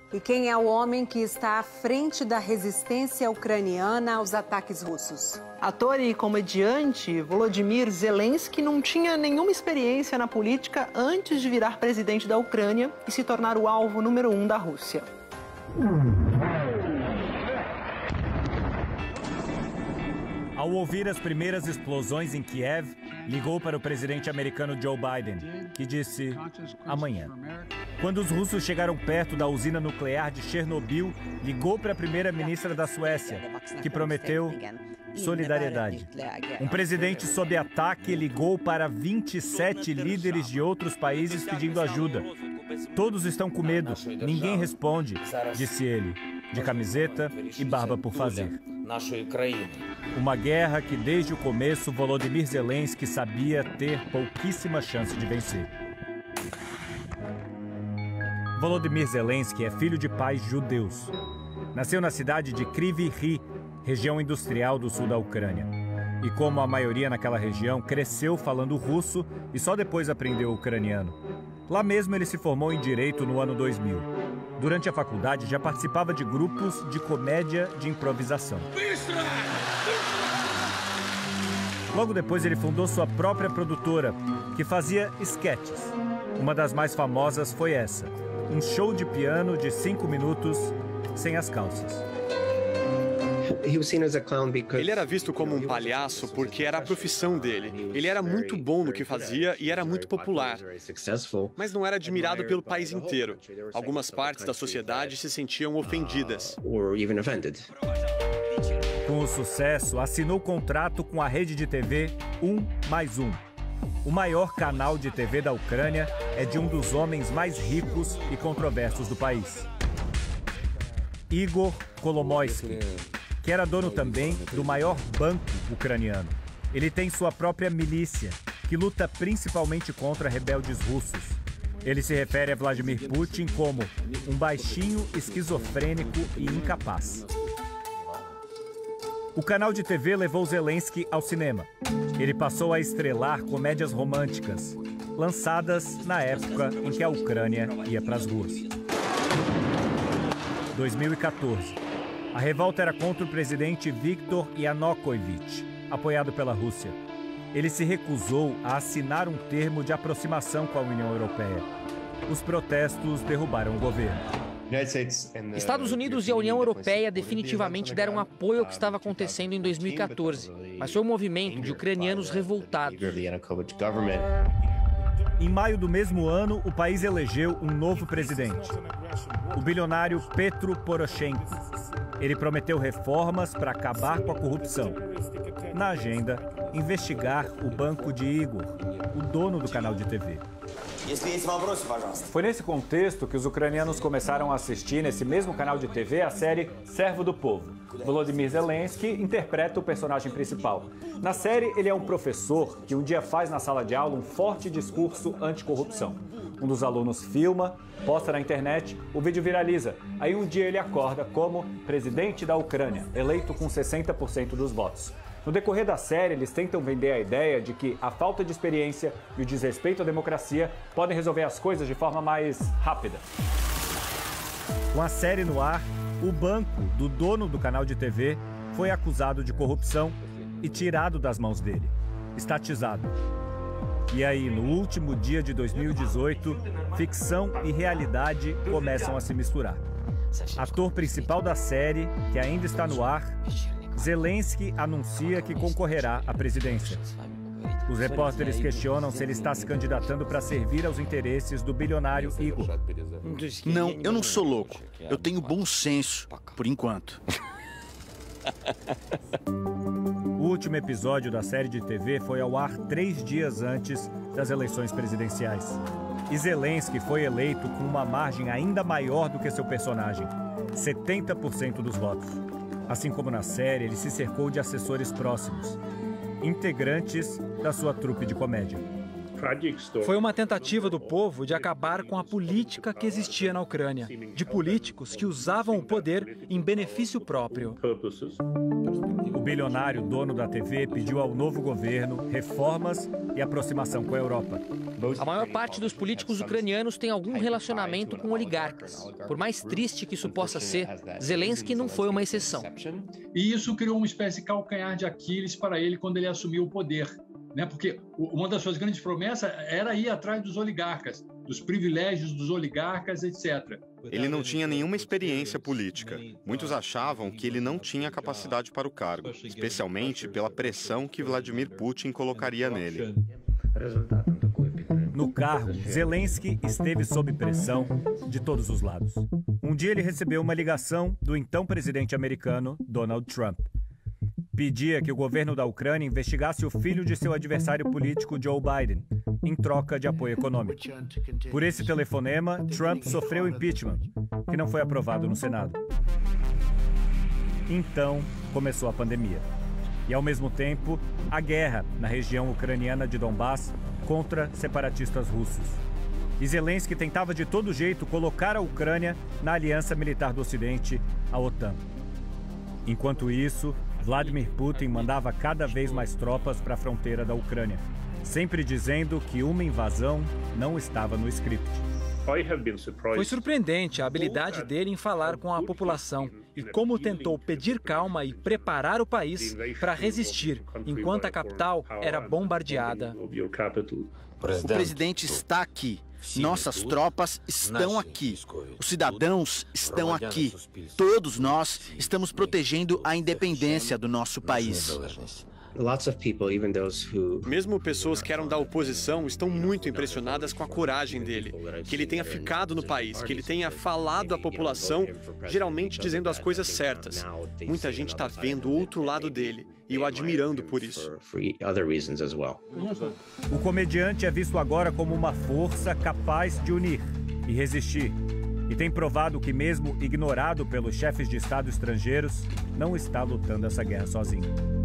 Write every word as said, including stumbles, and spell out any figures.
E quem é o homem que está à frente da resistência ucraniana aos ataques russos? Ator e comediante Volodymyr Zelensky não tinha nenhuma experiência na política antes de virar presidente da Ucrânia e se tornar o alvo número um da Rússia. Ao ouvir as primeiras explosões em Kiev, ligou para o presidente americano Joe Biden, que disse amanhã. Quando os russos chegaram perto da usina nuclear de Chernobyl, ligou para a primeira-ministra da Suécia, que prometeu solidariedade. Um presidente sob ataque ligou para vinte e sete líderes de outros países pedindo ajuda. Todos estão com medo, ninguém responde, disse ele, de camiseta e barba por fazer. Uma guerra que desde o começo Volodymyr Zelensky sabia ter pouquíssima chance de vencer. Volodymyr Zelensky é filho de pais judeus. Nasceu na cidade de Kryvyi Rih, região industrial do sul da Ucrânia. E como a maioria naquela região, cresceu falando russo e só depois aprendeu ucraniano. Lá mesmo ele se formou em Direito no ano dois mil. Durante a faculdade já participava de grupos de comédia de improvisação. Logo depois ele fundou sua própria produtora, que fazia esquetes. Uma das mais famosas foi essa, um show de piano de cinco minutos sem as calças. Ele era visto como um palhaço porque era a profissão dele. Ele era muito bom no que fazia e era muito popular. Mas não era admirado pelo país inteiro. Algumas partes da sociedade se sentiam ofendidas. Com o sucesso, assinou contrato com a rede de T V Um mais Um. O maior canal de T V da Ucrânia é de um dos homens mais ricos e controversos do país, Igor Kolomoisky, que era dono também do maior banco ucraniano. Ele tem sua própria milícia, que luta principalmente contra rebeldes russos. Ele se refere a Vladimir Putin como um baixinho esquizofrênico e incapaz. O canal de T V levou Zelensky ao cinema. Ele passou a estrelar comédias românticas, lançadas na época em que a Ucrânia ia para as ruas. dois mil e quatorze. A revolta era contra o presidente Viktor Yanukovych, apoiado pela Rússia. Ele se recusou a assinar um termo de aproximação com a União Europeia. Os protestos derrubaram o governo. Estados Unidos e a União Europeia definitivamente deram apoio ao que estava acontecendo em dois mil e quatorze, mas foi um movimento de ucranianos revoltados. Em maio do mesmo ano, o país elegeu um novo presidente, o bilionário Petro Poroshenko. Ele prometeu reformas para acabar com a corrupção. Na agenda, investigar o banco de Igor, o dono do canal de T V. Foi nesse contexto que os ucranianos começaram a assistir nesse mesmo canal de T V a série Servo do Povo. Volodymyr Zelensky interpreta o personagem principal. Na série, ele é um professor que um dia faz na sala de aula um forte discurso anticorrupção. Um dos alunos filma, posta na internet, o vídeo viraliza. Aí um dia ele acorda como presidente da Ucrânia, eleito com sessenta por cento dos votos. No decorrer da série, eles tentam vender a ideia de que a falta de experiência e o desrespeito à democracia podem resolver as coisas de forma mais rápida. Com a série no ar, o banco do dono do canal de T V foi acusado de corrupção e tirado das mãos dele, estatizado. E aí, no último dia de dois mil e dezoito, ficção e realidade começam a se misturar. Ator principal da série, que ainda está no ar, Zelensky anuncia que concorrerá à presidência. Os repórteres questionam se ele está se candidatando para servir aos interesses do bilionário Igor. Não, eu não sou louco. Eu tenho bom senso, por enquanto. O último episódio da série de T V foi ao ar três dias antes das eleições presidenciais. E Zelensky foi eleito com uma margem ainda maior do que seu personagem, setenta por cento dos votos. Assim como na série, ele se cercou de assessores próximos, integrantes da sua trupe de comédia. Foi uma tentativa do povo de acabar com a política que existia na Ucrânia, de políticos que usavam o poder em benefício próprio. O bilionário dono da T V pediu ao novo governo reformas e aproximação com a Europa. A maior parte dos políticos ucranianos tem algum relacionamento com oligarcas. Por mais triste que isso possa ser, Zelensky não foi uma exceção. E isso criou uma espécie de calcanhar de Aquiles para ele quando ele assumiu o poder, né? Porque uma das suas grandes promessas era ir atrás dos oligarcas, dos privilégios dos oligarcas, etcétera. Ele não tinha nenhuma experiência política. Muitos achavam que ele não tinha capacidade para o cargo, especialmente pela pressão que Vladimir Putin colocaria nele. No cargo, Zelensky esteve sob pressão de todos os lados. Um dia ele recebeu uma ligação do então presidente americano, Donald Trump. Pedia que o governo da Ucrânia investigasse o filho de seu adversário político, Joe Biden, em troca de apoio econômico. Por esse telefonema, Trump sofreu impeachment, que não foi aprovado no Senado. Então, começou a pandemia. E, ao mesmo tempo, a guerra na região ucraniana de Donbass contra separatistas russos. E Zelensky tentava de todo jeito colocar a Ucrânia na aliança militar do Ocidente, a OTAN. Enquanto isso, Vladimir Putin mandava cada vez mais tropas para a fronteira da Ucrânia, sempre dizendo que uma invasão não estava no script. Foi surpreendente a habilidade dele em falar com a população e como tentou pedir calma e preparar o país para resistir, enquanto a capital era bombardeada. O presidente está aqui. Nossas tropas estão aqui. Os cidadãos estão aqui. Todos nós estamos protegendo a independência do nosso país. Mesmo pessoas que eram da oposição estão muito impressionadas com a coragem dele, que ele tenha ficado no país, que ele tenha falado à população, geralmente dizendo as coisas certas. Muita gente está vendo o outro lado dele e o admirando por isso. O comediante é visto agora como uma força capaz de unir e resistir. E tem provado que, mesmo ignorado pelos chefes de Estado estrangeiros, não está lutando essa guerra sozinho.